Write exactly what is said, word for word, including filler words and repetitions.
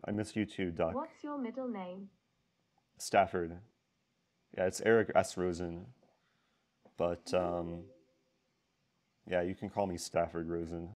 I miss you too, Duck. What's your middle name? Stafford. Yeah, it's Eric S. Rosen. But um, yeah, you can call me Stafford Rosen.